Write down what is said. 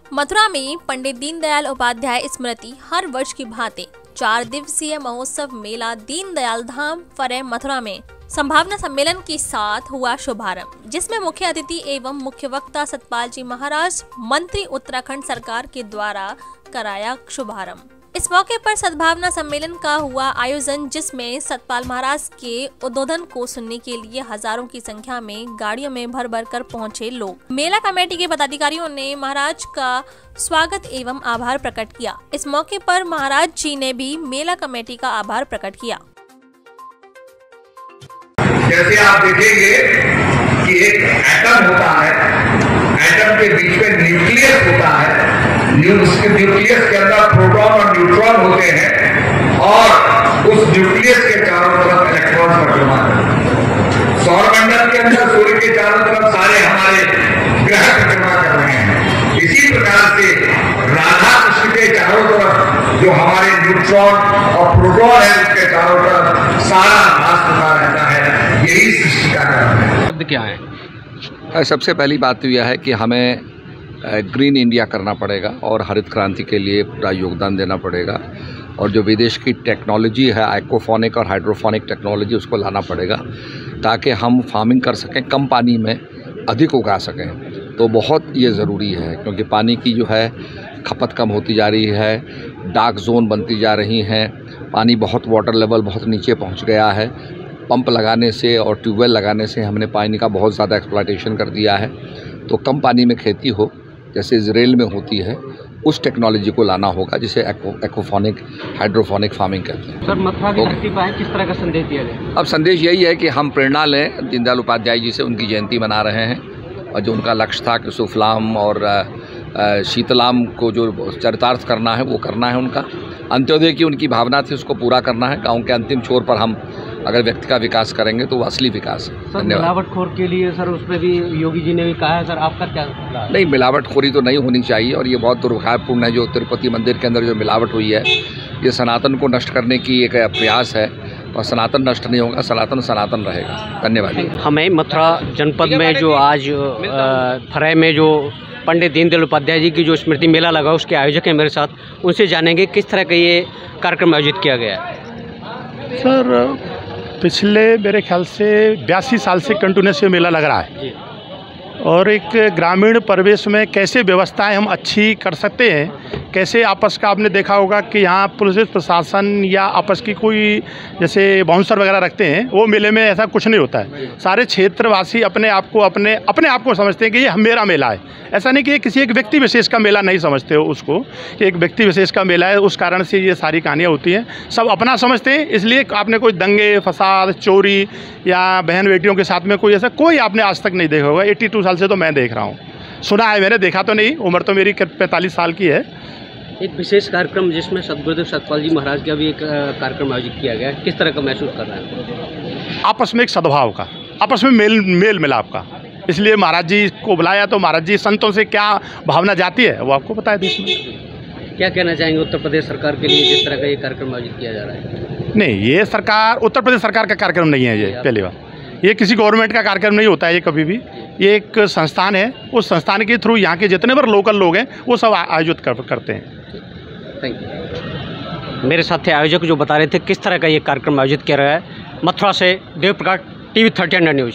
मथुरा में पंडित दीनदयाल उपाध्याय स्मृति हर वर्ष की भांति 4 दिवसीय महोत्सव मेला दीनदयाल धाम फरे मथुरा में संभावना सम्मेलन के साथ हुआ शुभारंभ, जिसमें मुख्य अतिथि एवं मुख्य वक्ता सतपाल जी महाराज मंत्री उत्तराखंड सरकार के द्वारा कराया शुभारंभ। इस मौके पर सद्भावना सम्मेलन का हुआ आयोजन, जिसमें सतपाल महाराज के उद्बोधन को सुनने के लिए हजारों की संख्या में गाड़ियों में भर भर कर पहुंचे लोग। मेला कमेटी के पदाधिकारियों ने महाराज का स्वागत एवं आभार प्रकट किया। इस मौके पर महाराज जी ने भी मेला कमेटी का आभार प्रकट किया। जैसे आप देखेंगे कि एक एटम होता है, एटम के बीच में न्यूक्लियस होता है, उसके न्यूक्लियस के अंदर प्रोटॉन और न्यूट्रॉन होते हैं और उस न्यूक्लियस के चारों तरफ इलेक्ट्रॉन परिक्रमा करते हैं। सौरमंडल के अंदर सूर्य के चारों तरफ सारे हमारे ग्रह परिक्रमा कर रहे हैं। इसी प्रकार से राधा कृष्ण के चारों तरफ जो हमारे न्यूट्रॉन और प्रोटॉन है, उसके चारों तरफ सारा रास्ता रहता है। यही सृष्टि का कारण है। क्या है? सबसे पहली बात तो यह है कि हमें ग्रीन इंडिया करना पड़ेगा और हरित क्रांति के लिए पूरा योगदान देना पड़ेगा, और जो विदेश की टेक्नोलॉजी है एक्वाफोनिक और हाइड्रोफोनिक टेक्नोलॉजी, उसको लाना पड़ेगा ताकि हम फार्मिंग कर सकें, कम पानी में अधिक उगा सकें। तो बहुत ये ज़रूरी है, क्योंकि पानी की जो है खपत कम होती जा रही है, डार्क जोन बनती जा रही हैं, पानी बहुत वाटर लेवल बहुत नीचे पहुँच गया है। पंप लगाने से और ट्यूबवेल लगाने से हमने पानी का बहुत ज़्यादा एक्सप्लॉयटेशन कर दिया है। तो कम पानी में खेती हो, जैसे इजराइल में होती है, उस टेक्नोलॉजी को लाना होगा, जिसे एक्वाफोनिक हाइड्रोफोनिक फार्मिंग कहते हैं। सर, मथुरा की धरती पर किस तरह का संदेश दिया जाए? अब संदेश यही है कि हम प्रेरणा लें दीनदयाल उपाध्याय जी से। उनकी जयंती मना रहे हैं और जो उनका लक्ष्य था कि सुफलाम और शीतलाम को जो चरितार्थ करना है वो करना है। उनका अंत्योदय की उनकी भावना थी, उसको पूरा करना है। गाँव के अंतिम छोर पर हम अगर व्यक्ति का विकास करेंगे तो वो असली विकास है। सर, मिलावटखोर के लिए सर उस पर भी योगी जी ने भी कहा है, सर आपका क्या? नहीं, मिलावटखोरी तो नहीं होनी चाहिए, और ये बहुत दुर्भाग्यपूर्ण है जो तिरुपति मंदिर के अंदर जो मिलावट हुई है। ये सनातन को नष्ट करने की एक प्रयास है, और सनातन नष्ट नहीं होगा, सनातन सनातन रहेगा। धन्यवाद। हमें मथुरा जनपद में जो आज फरय में जो पंडित दीनदयाल उपाध्याय जी की जो स्मृति मेला लगा, उसके आयोजक हैं मेरे साथ, उनसे जानेंगे किस तरह का ये कार्यक्रम आयोजित किया गया है। सर, पिछले मेरे ख्याल से 82 साल से कंटिन्यूस ये मेला लग रहा है, और एक ग्रामीण परिवेश में कैसे व्यवस्थाएं हम अच्छी कर सकते हैं, कैसे आपस का आपने देखा होगा कि यहाँ पुलिस प्रशासन या आपस की कोई जैसे बाउंसर वगैरह रखते हैं, वो मेले में ऐसा कुछ नहीं होता है। सारे क्षेत्रवासी अपने आप को समझते हैं कि ये मेरा मेला है। ऐसा नहीं कि ये किसी एक व्यक्ति विशेष का मेला नहीं समझते हो उसको, कि एक व्यक्ति विशेष का मेला है, उस कारण से ये सारी कहानियाँ होती हैं। सब अपना समझते हैं, इसलिए आपने कोई दंगे फसाद चोरी या बहन बेटियों के साथ में कोई ऐसा कोई आपने आज तक नहीं देखा होगा। 82 साल से तो मैं देख रहा हूँ, सुना है, मैंने देखा तो नहीं। उम्र तो मेरी 45 साल की है। एक विशेष कार्यक्रम जिसमें सदगुरुदेव सतपाल जी महाराज का भी एक कार्यक्रम आयोजित किया गया, किस तरह का महसूस कर रहे हैं? आपस में एक सद्भाव का, आपस में मेल मिलाप का, इसलिए महाराज जी को बुलाया। तो महाराज जी संतों से क्या भावना जाती है वो आपको पता है देश में। क्या कहना चाहेंगे उत्तर प्रदेश सरकार के लिए जिस तरह का ये कार्यक्रम आयोजित किया जा रहा है? नहीं, ये सरकार उत्तर प्रदेश सरकार का कार्यक्रम नहीं है। ये पहली बात, ये किसी गवर्नमेंट का कार्यक्रम नहीं होता है ये कभी भी। ये एक संस्थान है, उस संस्थान के थ्रू यहाँ के जितने बार लोकल लोग हैं वो सब आयोजित करते हैं। Thank you. मेरे साथ आयोजक जो बता रहे थे किस तरह का ये कार्यक्रम आयोजित किया रहा है। मथुरा से देव प्रकाश, TV 13 न्यूज़।